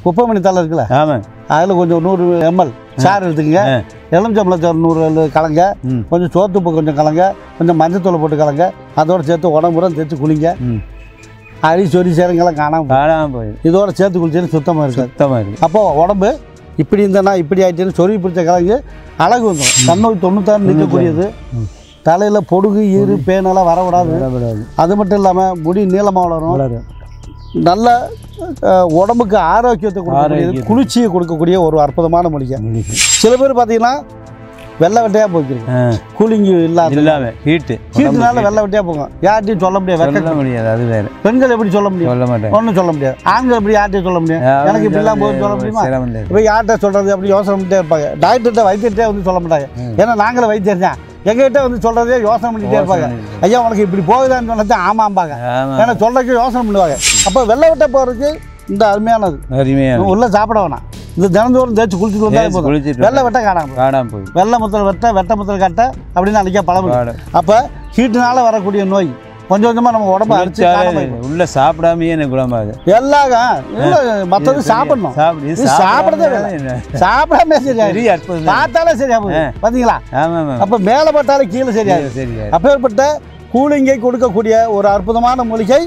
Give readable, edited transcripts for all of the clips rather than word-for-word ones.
குப்பைமணி தலை இருக்குல்ல, ஆமாம், அதில் கொஞ்சம் 100 ml சாறு எடுத்துக்கங்க. எலுமிச்சம்பழச்சாறு 100 கலங்க, கொஞ்சம் சோத்துப்பு கொஞ்சம் கலங்க, கொஞ்சம் மஞ்சத்தூளை போட்டு கலங்க. அதோடு சேர்த்து உடம்புறம் தேய்ச்சி குளிங்க. அரி சொறி சேருங்கெல்லாம் காணாமல் போயிடும். இதோட சேர்த்து குளிச்சேன்னு சுத்தமாக இருக்குது. அப்போது உடம்பு இப்படி இருந்தேன்னா இப்படி ஆகிட்டேன்னு சொறி பிடிச்ச கலங்கு அழகு வந்துடும். தன்னோய் 96 நிற்கக்கூடியது. தலையில் பொடுகு ஈறு பேனெல்லாம் வரவிடாது. அது மட்டும் இல்லாமல் முடி நீளமாக வளரும். நல்ல உடம்புக்கு ஆரோக்கியத்தை கொடுக்கக்கூடியது, குளிர்ச்சியை கொடுக்கக்கூடிய ஒரு அற்புதமான மூலிகை. சில பேர் பார்த்தீங்கன்னா வெள்ளை வெட்டையாக போய்க்கிருக்கு, கூலிங்கு இல்லாமல் ஹீட்டுனால வெள்ளை வெட்டையாக போகும். யார்ட்டையும் சொல்ல முடியாது. அது வேறு. பெண்கள் எப்படி சொல்ல முடியும்? ஒன்றும் சொல்ல முடியாது. ஆண்கள் எப்படி யார்ட்டையும் சொல்ல முடியும்? எனக்கு இப்படிலாம் போய் சொல்ல முடியுமா? இப்போ யார்கிட்ட சொல்கிறது அப்படி யோசனை பண்ணிட்டே இருப்பாங்க. டாக்டர்கிட்ட வைத்தியர்கிட்டே வந்து சொல்ல மாட்டாங்க. ஏன்னா நாங்களும் வைத்தியர் தான். எங்ககிட்ட வந்து சொல்கிறதே யோசனை பண்ணிகிட்டே இருப்பாங்க. ஐயா உனக்கு இப்படி போகுதான்னு சொன்னது ஆமாம்பாங்க. ஏன்னா சொல்கிறதுக்கு யோசனை பண்ணுவாங்க. அப்போ வெள்ளை வெட்டை போகிறதுக்கு இந்த அருமையானது. உள்ள சாப்பிட வேணாம். இந்த தினந்தோறும் தேய்ச்சி குளிச்சுட்டு வந்தாலே போதும். வெள்ளை வெட்ட காணாமல் போய் வெள்ளை முத்தல் வெட்ட முத்தல் கட்ட அப்படின்னு அன்றைக்கா பழம். அப்போ ஹீட்டுனால வரக்கூடிய நோய் கொஞ்சம் கொஞ்சமாக நம்ம உடம்பு அரிச்சு உள்ள சாப்பிடாமையே எனக்கு குணமாகுது. எல்லாம் மற்றது சாப்பிடணும். சாப்பிடதே சாப்பிடாம சரியா பார்த்தாலே சரியா போகுது. பார்த்தீங்களா? அப்போ மேலே பட்டாலே கீழே சரியாது. அப்பேற்பட்ட கூலிங்கை கொடுக்கக்கூடிய ஒரு அற்புதமான மூலிகை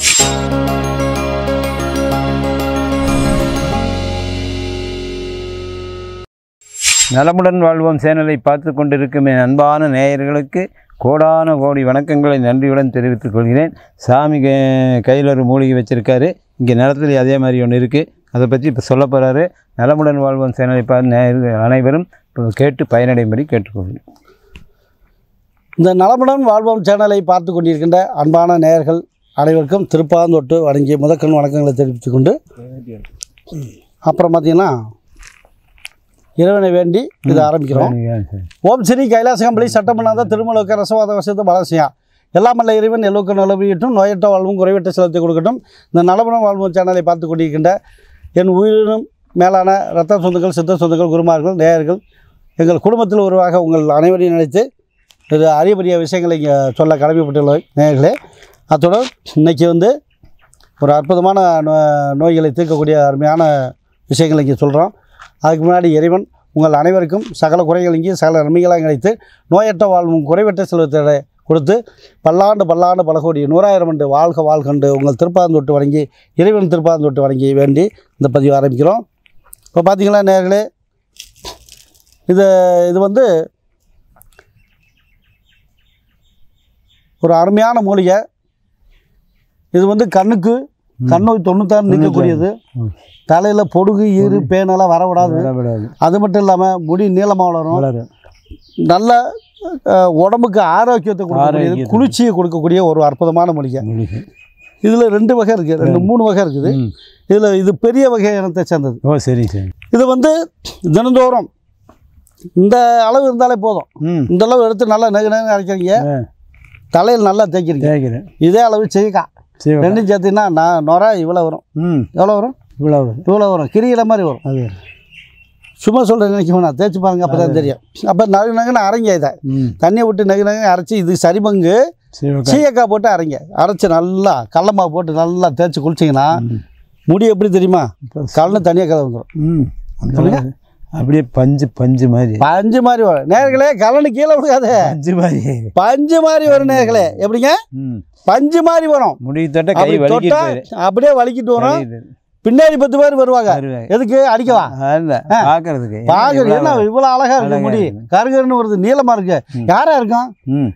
நலமுடன் வாழ்வோம் சேனலை பார்த்து கொண்டிருக்கும் என் அன்பான நேயர்களுக்கு கோடான கோடி வணக்கங்களை நன்றியுடன் தெரிவித்துக் கொள்கிறேன். சாமி கையில் ஒரு மூலிகை வச்சுருக்காரு. இங்கே நிலத்தில் அதே மாதிரி ஒன்று இருக்குது. அதை பற்றி இப்போ சொல்ல போகிறாரு. நலமுடன் வாழ்வோம் சேனலை பார்த்து நேயர்கள் அனைவரும் கேட்டு பயனடையும்படி கேட்டுக்கொள்கிறேன். இந்த நலமுடன் வாழ்வோம் சேனலை பார்த்து கொண்டிருக்கின்ற அன்பான நேயர்கள் அனைவருக்கும் திருப்பாந்தொட்டு வணங்கிய முதற்கண் வணக்கங்களை தெரிவித்துக் கொண்டு, அப்புறம் பார்த்திங்கன்னா இறைவனை வேண்டி இதை ஆரம்பிக்கிறோம். ஓம் ஸ்ரீ கைலாசகம்பளி சட்டமன்னாத திருமலக்க ரசவாத வசத்தை பலசியா எல்லாம் அல்ல இறைவன் எல்லோருக்கும் நிலவியட்டும், நோயற்ற வாழ்வும் குறைவற்ற செலத்தை கொடுக்கட்டும். இந்த நலமுடன் வாழ்வும் சேனலை பார்த்து கொண்டிருக்கின்ற என் உயிரினும் மேலான இரத்த சொந்தங்கள், சித்த சொந்தங்கள், குருமார்கள், நேயர்கள், எங்கள் குடும்பத்தில் உருவாக உங்கள் அனைவரையும் நினைத்து இது அரிய விஷயங்களை இங்கே சொல்ல கடமைப்பட்டுள்ள நேயர்களே, அத்துடன் இன்றைக்கி வந்து ஒரு அற்புதமான நோய்களை தீர்க்கக்கூடிய அருமையான விஷயங்களை இங்கே சொல்கிறோம். அதுக்கு முன்னாடி இறைவன் உங்கள் அனைவருக்கும் சகல குறைகள் இங்கே சகல நன்மைகளாக கிடைத்து நோயற்ற வாழ்வும் குறைவற்ற செல்வத்தை கொடுத்து பல்லாண்டு பல கோடி 100,000 ஆண்டு வாழ்கண்டு உங்கள் திருப்பாந்தொட்டு வணங்கி இறைவன் திருப்பாந்தொட்டு வணங்கி வேண்டி இந்த பதிவு ஆரம்பிக்கிறோம். இப்போ பார்த்தீங்களா நேயர்களே, இது வந்து ஒரு அருமையான மூலிகை. இது வந்து கண்ணோய் 96 நிற்கக்கூடியது. தலையில் பொடுகு ஈறு பேனெல்லாம் வரவிடாது. அது மட்டும் இல்லாமல் முடி நீளமாக வளரும். நல்ல உடம்புக்கு ஆரோக்கியத்தை கொடுக்கக்கூடியது, குளிர்ச்சியை கொடுக்கக்கூடிய ஒரு அற்புதமான மூலிகை. இதில் 2 வகை இருக்குது, 3 வகை இருக்குது. இது பெரிய வகை இனத்தை சேர்ந்தது. சரி. இது வந்து தினந்தோறும் இந்த அளவு இருந்தாலே போதும். இந்த அளவு எடுத்து நல்லா நெகு அரைக்கிறீங்க, தலையில் நல்லா தேய்க்கிறீங்க. இதே அளவு செய்யக்கா 2 சேர்த்திங்கன்னா நான் நொரை இவ்வளோ வரும். எவ்வளோ வரும்? இவ்வளோ வரும். கிரியில மாதிரி வரும். அது சும்மா சொல்கிறேன், நினைக்க தேய்ச்சி பாருங்க, அப்போ தான் தெரியும். அப்போ நகுன்னு அரைங்க. இதை தண்ணியை விட்டு நகு அரைச்சி இது சரிபங்கு சீயக்காய் போட்டு அரைச்சி நல்லா கடலமாவு போட்டு நல்லா தேய்ச்சி குளிச்சிங்கன்னா முடி எப்படி தெரியுமா? கலந்து தனியாக கதை வந்துடும். அப்படியே பஞ்சு மாதிரி வரும். நேர்களே கலனு கீழே விடுக்காது, பஞ்சு மாதிரி வரும். நேர்களே எப்படிங்க? பஞ்சு மாதிரி வரும். முடி தொட்டா அப்படியே வலிக்கிட்டு வரும். பின்னாடி 10 பேர் வருவாங்க. எதுக்கு? அடிக்கவா? பார்க்கறதுக்கு. என்ன இவ்வளோ அழகா இருக்கு முடி, கருகருன்னு வருது, நீளமா இருக்கு. யாரா இருக்கும்?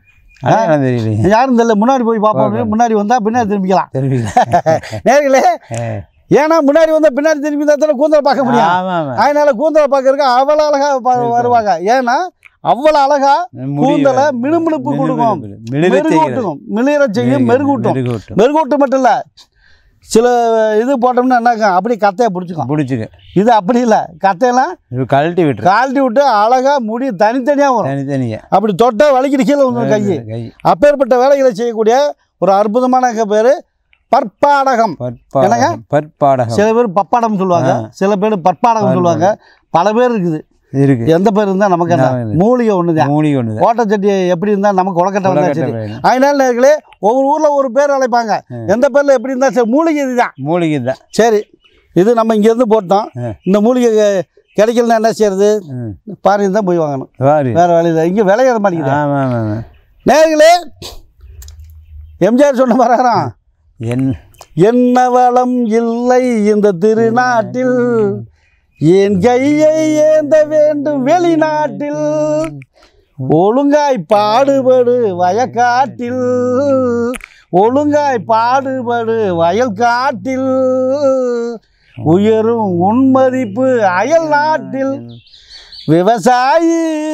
யாரும் தெரியல. முன்னாடி போய் பார்ப்போம். முன்னாடி வந்தா பின்னாடி திரும்பிக்கலாம். நேர்களே, ஏன்னா முன்னாடி வந்தால் பின்னாடி திரும்பி தான் கூந்தலை பார்க்க முடியும். அதனால கூந்தலை பார்க்கறதுக்கு அவ்வளோ அழகா வருவாங்க. ஏன்னா அவ்வளோ அழகா கூந்தலை மினுமினுப்பு கொடுக்கும், மெருகூட்டும், மிளிர செய்யும், மெருகூட்டும் மட்டும் இல்லை. சில இது போட்டோம்னா என்ன அப்படி கத்தையை பிடிச்சிக்க. இது அப்படி இல்லை, கத்தையெல்லாம் கழட்டி விட்டு அழகா முடி தனித்தனியாக வரும். அப்படி தொட்டா வலிக்கிட்டு கீழே வந்துடும் கை. அப்பேற்பட்ட வேலைகளை செய்யக்கூடிய ஒரு அற்புதமான பேர் பற்பாடகம். சில பேர் பப்பாடம் சொல்லுவாங்க, சில பேர் பற்பாடகம் சொல்லுவாங்க. பல பேர் இருக்குது. எந்த பேர் இருந்தால் நமக்கு என்ன? மூலிகை ஒண்ணுதான். ஓட்டச்சட்டி எப்படி இருந்தால் நமக்கு உலக்கட்டை வந்தா சரி. அதனால நேர்களே ஒவ்வொரு ஊர்ல ஒரு பேர் அழைப்பாங்க. எந்த பேர்ல எப்படி இருந்தா சரி, மூலிகை இதுதான். சரி, இது நம்ம இங்கேருந்து போட்டோம். இந்த மூலிகை கிடைக்கலன்னா என்ன செய்யறது? பாரியில் தான் போய் வாங்கணும். வேறு வேலை இல்லை. இங்கே விளையாட மாட்டேங்குது. நேர்களே, எம்ஜிஆர் சொன்ன வரான், என்ன வளம் இல்லை இந்த திருநாட்டில், என் கையை ஏந்த வேண்டும் வெளிநாட்டில், ஒழுங்காய் பாடுபடு வயக்காட்டில், ஒழுங்காய் பாடுபடு வயல் காட்டில், உயரும் உன்மதிப்பு அயல் நாட்டில், விவசாயி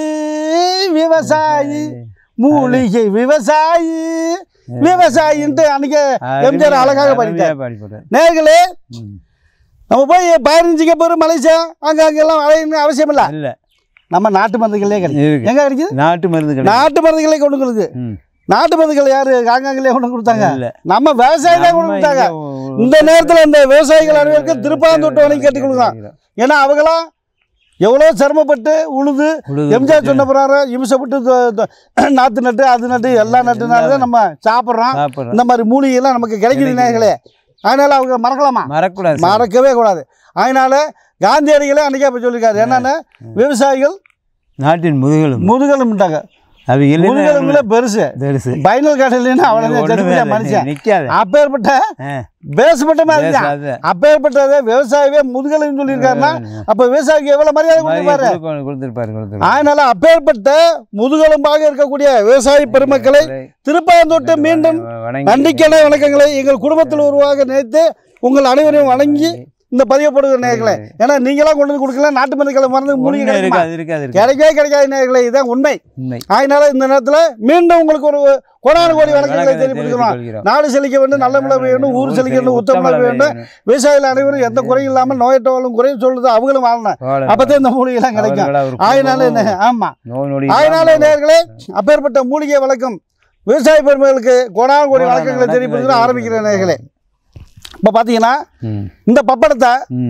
விவசாயி மூலிகை விவசாயி விவசாயின்ட்டு அன்னைக்கு எம்ஜிஆர் அழகாக பாடிட்டார். நேர்களே, நம்ம போய் பதினஞ்சுக்கு போகிற மலேசியா அங்கெல்லாம் அலையணும் அவசியம் இல்லை. நம்ம நாட்டு மருந்துகளே கிடைக்கும். எங்கே கிடைக்குது? நாட்டு மருந்துகளே கொண்டு கொடுக்குது. நாட்டு மருந்துகள் யாரு ஆங்காங்களே கொண்டு கொடுத்தாங்க? நம்ம விவசாயிகளே கொண்டு கொடுத்தாங்க. இந்த நேரத்தில் இந்த விவசாயிகள் அனைவருக்கும் திருப்பாந்தோட்டம் வரைக்கும் கேட்டு கொடுக்கலாம். ஏன்னா அவங்களாம் எவ்வளோ சிரமப்பட்டு உழுது எம்ஜிஆர் சொன்ன பிரகாரம் இம்சப்பட்டு நாற்று நட்டு அது நட்டு எல்லா நட்டுனால நம்ம சாப்பிட்றோம். இந்த மாதிரி மூலிகைலாம் நமக்கு கிடைக்குது நேர்களே. அதனால அவங்க மறக்கலாமா? மறக்கவே கூடாது. அதனால காந்தியடிகளே அன்றைக்கே அப்போ சொல்லியிருக்காரு, என்னென்ன விவசாயிகள் நாட்டின் முதுகெலும்புட்டாங்க. முதுகெலும்புல பெருசு பைனல் காட்டில் அவ்வளோதான் மனுஷன். அப்பேற்பட்ட பேசப்பட்ட மாதிரி அப்பேற்பட்ட விவசாயவே முதுகெலும்புன்னு சொல்லியிருக்காருன்னா அப்போ விவசாயிக்கு எவ்வளோ மரியாதை கொடுத்துருப்பாரு. அதனால அப்பேற்பட்ட முதுகெலும்பாக இருக்கக்கூடிய விவசாய பெருமக்களை திருப்பாந்தோட்டம் மீண்டும் நன்றிக்கான வணக்கங்களை எங்கள் குடும்பத்தில் உருவாக நினைத்து உங்கள் அனைவரையும் வணங்கி இந்த பதிவு போடுகிற நேயர்களே. ஏன்னா நீங்களாம் கொண்டு வந்து கொடுக்கல, நாட்டு மருந்துகளை மருந்து மூலிகை கிடைக்கவே கிடைக்காது நேயர்களே. இதுதான் உண்மை. அதனால இந்த நேரத்தில் மீண்டும் உங்களுக்கு ஒரு கோடான கோடி வணக்கங்களை தெரிவிக்கிறோம். நாடு செழிக்க வேண்டும், நல்ல மழை வேண்டும், ஊர் செழிக்க வேண்டும், உத்தம மழை வேண்டும். விவசாயிகள் அனைவரும் எந்த குறையும் இல்லாமல் நோயற்றவர்களும் குறையும் சொல்றது அவங்களும் வாழணும். அப்பதான் இந்த மூலிகைலாம் கிடைக்கும். அதனால என்ன? ஆமா, அதனால நேயர்களே, அப்பேற்பட்ட மூலிகை வழக்கம் விவசாய பெருமக்களுக்கு கோடான கோடி வழக்கங்களை தெரிவிப்பது ஆரம்பிக்கிற நேயர்களே. இப்போ பார்த்தீங்கன்னா இந்த பப்படத்தை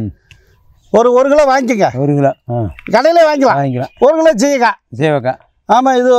ஒரு கிலோ வாங்கிக்கோங்க. 1 கிலோ கடையிலே வாங்கிக்கலாம். 1 கிலோ சீயக்காய். ஆமாம், இது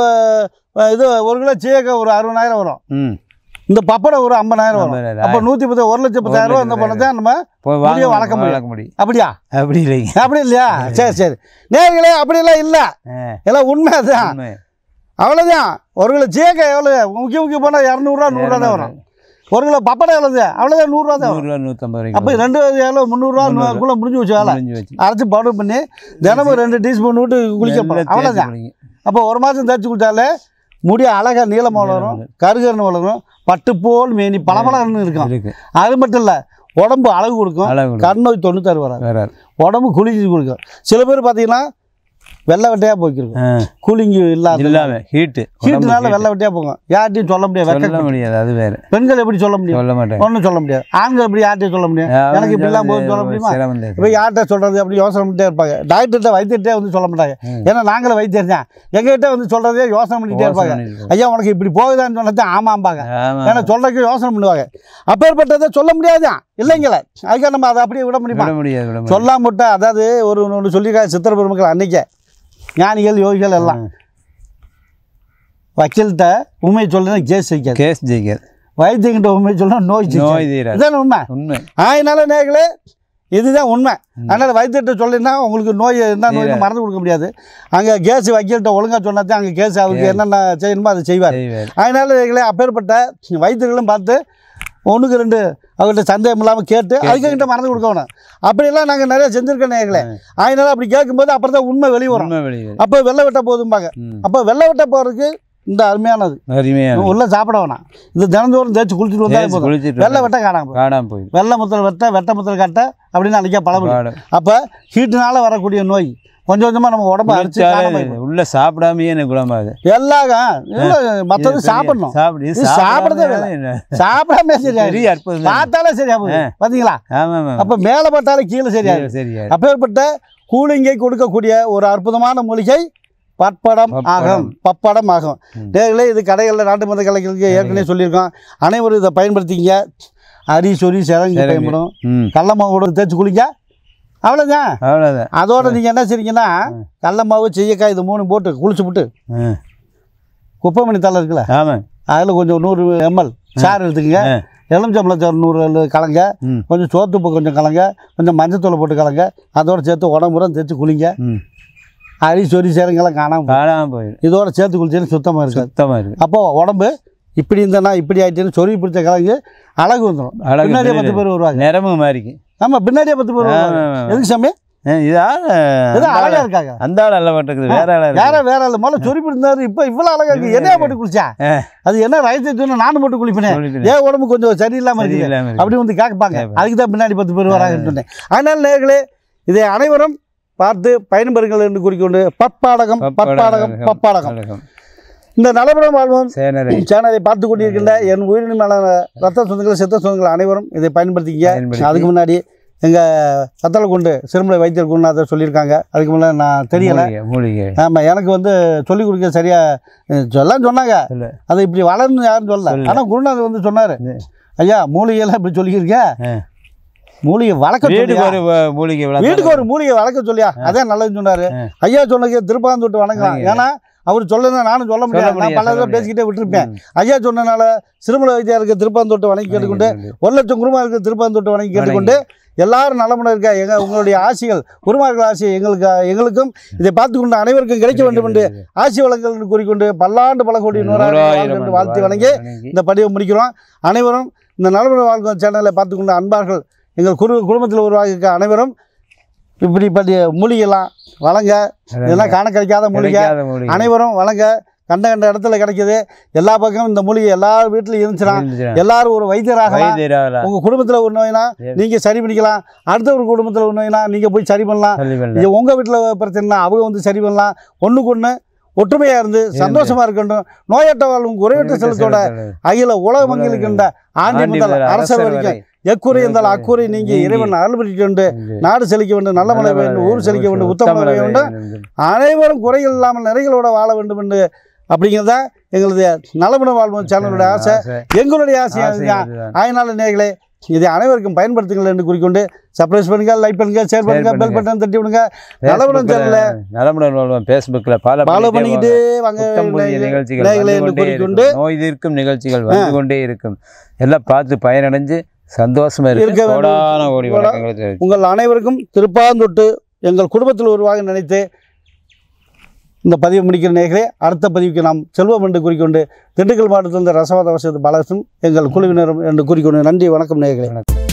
1 கிலோ சீயக்காய் ஒரு 60,000 வரும். இந்த பப்படம் ஒரு 50,000 வரும். அப்போ 110 1,10,000 ரூபா இந்த பணத்தை நம்ம வளர்க்க முடியும். அப்படியா? அப்படி இல்லைங்க. அப்படி இல்லையா? சரி நேர்களே, அப்படியெல்லாம் இல்லை. எல்லாம் உண்மை அதுதான். அவ்வளோதான். 1 கிலோ சீயக்காய் எவ்வளோ முக்கிய போனால் 200 100 தான் வரும். 1 கிலோ பப்படம் எவ்வளவு? அவ்வளோதான் 100 ரூபா தான். 150. அப்போ 2 எவ்வளோ 300 முடிஞ்சு வச்சு வேலை அரைச்சி பவுடர் பண்ணி தினமும் 2 டீஸ்பூன் விட்டு குளிக்க அவ்வளோதான். அப்போ 1 மாதம் தேய்ச்சி குடித்தாலே முடி அழகாக நீளமாக வளரும், கருகருன்னு வளரும், பட்டு போல் மேனி பளபளன்னு இருக்கும். அது மட்டும் இல்லை, உடம்பு அழகு கொடுக்கும், கண் நோய் 96 வராது, உடம்பு குளிச்சு கொடுக்கும். சில பேர் பார்த்தீங்கன்னா வெள்ளை வெட்டையாக போய்க்கிருக்கும், கூலிங்கு இல்லாமல் ஹீட்டுனால வெள்ளை வெட்டையாக போகும். யார்ட்டையும் சொல்ல முடியாது. அது வேறு. பெண்கள் எப்படி சொல்ல முடியும்? ஒன்றும் சொல்ல முடியாது. ஆண்கள் எப்படி யார்ட்டையும் சொல்ல முடியும்? எனக்கு இப்படிலாம் போய் சொல்ல முடியுமா? இப்போ யார்கிட்ட சொல்கிறது அப்படி யோசனை பண்ணிட்டே இருப்பாங்க. டாக்டர்கிட்ட வைத்தியர்கிட்டே வந்து சொல்ல மாட்டாங்க. ஏன்னா நாங்களும் வைத்தியர் தான். எங்ககிட்ட வந்து சொல்கிறதே யோசனை பண்ணிகிட்டே இருப்பாங்க. ஐயா உனக்கு இப்படி போகுதான்னு சொன்னது ஆமாம்பாங்க. ஏன்னா சொல்கிறதுக்கு யோசனை பண்ணுவாங்க. அப்பேற்பட்டதை சொல்ல முடியாதுதான் இல்லைங்களே. அதுக்காக நம்ம அதை அப்படியே விட முடியுமா? சொல்லாம விட்டா, அதாவது ஒன்று சொல்லியிருக்காங்க சித்திர பெருமக்கள் அன்னைக்கே, ஞானிகள் யோகிகள் எல்லாம், வக்கீல்கிட்ட உண்மை சொல்லுன்னா கேஸ் ஜெயிக்காது, வைத்தியங்கிட்ட உண்மை சொல்லுன்னா நோய் தீராது. இதுதான் உண்மை. அதனால நேர்களே, இதுதான் உண்மை. அதனால் வைத்தியர்கிட்ட சொல்லினா உங்களுக்கு நோய் என்ன நோய்னு மறந்து கொடுக்க முடியாது. அங்கே கேஸ் வக்கீல்கிட்ட ஒழுங்காக சொன்னாதான் அங்கே கேஸ் அவருக்கு என்னென்ன செய்யணுமோ அதை செய்வார். அதனால நேர்களே, அப்பேற்பட்ட வைத்தியர்களும் பார்த்து 1க்கு 2 அவங்கள்ட்ட சந்தேகம் இல்லாமல் கேட்டு அதுக்கிட்ட மறந்து கொடுக்கணும். அப்படியெல்லாம் நாங்கள் நிறைய செஞ்சுருக்கோம் நேர்களே. அதனால அப்படி கேட்கும்போது அப்புறம் தான் உண்மை வெளியே வரும். அப்போ வெள்ளை வெட்ட போதும்பாங்க. அப்போ வெள்ளை வெட்ட போகிறதுக்கு இந்த அருமையானது உள்ள சாப்பிட வேணாம். இது தினந்தோறும் தேய்ச்சி குளிச்சுட்டு வந்தாலே போதும். வெள்ளை வெட்ட காணாமல் போய் வெள்ளை முத்தல் வெட்ட முத்தல் கட்ட அப்படின்னு அன்றைக்கே பழம். அப்போ ஹீட்டுனால வரக்கூடிய நோய் கொஞ்சம் கொஞ்சமாக நம்ம உடம்பு அடிச்சு உள்ள சாப்பிடாமையே எனக்கு குணமாகுது. எல்லாம் மற்றது சாப்பிடணும். சாப்பிடவே சாப்பிடாம சரியா பார்த்தாலே சரியா போகுது. பார்த்தீங்களா? அப்போ மேலே பார்த்தாலே கீழே சரியா. அப்பேற்பட்ட கூலிங்கை கொடுக்கக்கூடிய ஒரு அற்புதமான மூலிகை பப்படம் ஆகும். நேர்களே, இது கடைகளில் நாட்டு மருந்து கலைகளுக்கு ஏற்கனவே சொல்லியிருக்கோம். அனைவரும் இதை பயன்படுத்திங்க. அரி சொறி சிறங்கு பயன்படும். கடல மாவு கூட தேய்ச்சி குளிங்க. அவ்வளோதான். அதோட நீங்கள் என்ன செய்றீங்கன்னா, கடல மாவு சீயக்காய் இது 3 போட்டு குளிச்சு விட்டு குப்பைமணி தலை இருக்குல்ல, அதில் கொஞ்சம் 100 ml சாறு எடுத்துக்கங்க. எலுமிச்சம்பழம் 100 கலங்க, கொஞ்சம் சோத்துப்பு கொஞ்சம் கலங்க, கொஞ்சம் மஞ்சத்தூளை போட்டு கலங்க, அதோட சேர்த்து உடம்புறம் தேய்ச்சி குளிங்க. அடி சொறி சேரங்கெல்லாம் காணாமல் போயிடும். இதோட சேர்த்து குளிச்சேன்னு சுத்தமாக இருக்குது. அப்போது உடம்பு இப்படி இருந்தேன்னா இப்படி ஆகிட்டேன்னு சொறி பிடிச்ச கலங்கு அழகு வந்துடும். பின்னாடியே 10 பேர் வருவாங்க. நிறம மாதிரிக்கு. ஆமாம், பின்னாடியே 10 பேர் வருவாங்க. எதுக்கு சாமி? அழகா இருக்காங்க. அந்த ஆள் அல்ல மாட்டேங்குது, வேற ஆள் முதல்ல சொறி பிடிந்தாரு. இப்போ இவ்வளோ அழகா இருக்கு. என்னையா போட்டு குளிச்சா? அது என்ன ரைஸ் நானும் போட்டு குளிப்பேன். ஏன் உடம்பு கொஞ்சம் சரியில்லாமல் இருக்குது அப்படி வந்து கேட்பாங்க. அதுக்கு தான் பின்னாடி 10 பேர் வராங்கன்னு சொன்னேன். அதனால நேர்களே, இதை அனைவரும் பார்த்து பயன்பெறுங்கள் என்று கூறிக்கொண்டு பப்பாடகம் இந்த நலமுடன் வாழ்வோம் சேனலை பார்த்து கொண்டிருக்கின்ற என் உயிரினமான ரத்த சொந்தங்கள் சித்த சொந்தங்கள் அனைவரும் இதை பயன்படுத்திக்க. அதுக்கு முன்னாடி எங்கள் கத்தலை கொண்டு சிறுமலை வைத்தியர் குருநாதர் சொல்லியிருக்காங்க. அதுக்கு முன்னாடி நான் தெரியலை. ஆமாம், எனக்கு வந்து சொல்லிக் கொடுக்க சரியாக சொன்னாங்க. அதை இப்படி வளர்ந்து யாரும் சொல்லலை. ஆனால் குருநாதர் வந்து சொன்னார், ஐயா மூலிகையெல்லாம் இப்படி சொல்லியிருக்கேன், மூலிகை வளர்க்க வீட்டுக்கு ஒரு மூலிகை வளர்க்க சொல்லியா, அதான் நல்லதுன்னு சொன்னார். ஐயா சொன்னது திருப்பாந்தொட்டு வணங்கலாம். ஏன்னா அவர் சொல்லதான் நானும் சொல்ல முடியாது. நான் பல தடவை பேசிக்கிட்டே விட்டுருப்பேன். ஐயா சொன்னனால சிறுமலை வைத்தியாருக்கு திருப்பாந்தொட்டு வணங்கி கேட்டுக்கொண்டு 1,00,000 குருமாருக்கு திருப்பாந்தொட்டு வணங்கி கேட்டுக்கொண்டு எல்லாரும் நலமுடன் இருக்க உங்களுடைய ஆசிகள் குருமார்கள் ஆசி எங்களுக்கும் இதை பார்த்து கொண்டு அனைவருக்கும் கிடைக்க வேண்டும் என்று ஆசி வழங்கல் என்று கூறிக்கொண்டு பல்லாண்டு பல கோடி 100,000 வாழ்த்து வணங்கி இந்த பதிவை முடிக்கிறோம். அனைவரும் இந்த நலமுடன் வாழ்க்கை சேனலை பார்த்து கொண்டு அன்பார்கள் எங்கள் குடும்பத்தில் உருவாகிக்க அனைவரும் இப்படி மூலிகைலாம் வழங்க. இதெல்லாம் காண கிடைக்காத மூலிகை அனைவரும் வழங்க. கண்ட இடத்துல கிடைக்கிது. எல்லா பக்கமும் இந்த மூலிகை எல்லா வீட்டிலையும் இருந்துச்சுன்னா எல்லாரும் ஒரு வைத்தியராகலாம். உங்கள் குடும்பத்தில் ஒரு நோயினா நீங்கள் சரி பண்ணிக்கலாம். அடுத்த ஒரு குடும்பத்தில் ஒரு நோயினா நீங்கள் போய் சரி பண்ணலாம். இது உங்கள் வீட்டில் பிரச்சனைனா அவங்க வந்து சரி பண்ணலாம். ஒன்றுக்கு ஒன்று ஒற்றுமையாக இருந்து சந்தோஷமாக இருக்கட்டும். நோயற்ற வாழ்வும் குறைவற்ற செலுத்தோட அகில உலக மங்களுக்கு ஆண்டி முதல் அரசர் வரைக்கும் எக்குறை இருந்தால் அக்குறை நீங்கி இறைவன் அருள் பெற்று கொண்டு நாடு செழிக்க வேண்டும், நல்ல மழை வேண்டும், ஊர் செழிக்க வேண்டும், உத்தம மழை வேண்டும், அனைவரும் குறைகள் இல்லாமல் நிறைகளோட வாழ வேண்டும் என்று அப்படிங்கிறத எங்களது நலமுடன் வாழ்வோம் சேனலுடைய ஆசை, எங்களுடைய ஆசையாக. அதனால நேயர்களே, இதை அனைவருக்கும் பயன்படுத்துங்கள் என்று கூறிக்கொண்டு சப்ஸ்கிரைப் பண்ணுங்க, லைக் பண்ணுங்க, ஷேர் பண்ணுங்க, பெல் பட்டன் தட்டி விடுங்க. நலமுடன் சேனல்ல நலமுடன் வாழ்வோம் ஃபேஸ்புக்கில் ஃபாலோ பண்ணிக்கிட்டு வாங்க. நிகழ்ச்சிகள் என்று கூறிக்கொண்டு நோய் தீர்க்கும் நிகழ்ச்சிகள் வந்து கொண்டே இருக்கும். எல்லாம் பார்த்து பயனடைஞ்சு சந்தோஷமா இருக்க உங்கள் அனைவருக்கும் திருப்பாந்தொட்டு எங்கள் குடும்பத்தில் உருவாக நினைத்து இந்த பதிவு முடிக்கிற நேயர்களே, அடுத்த பதிவுக்கு நாம் செல்வோம் என்று கூறிக்கொண்டு திண்டுக்கல் மாவட்டத்தில் ரசவாத வசதி பாலகிருஷ்ணன் எங்கள் குழுவினரும் என்று கூறிக்கொண்டு நன்றி, வணக்கம் நேயர்களே.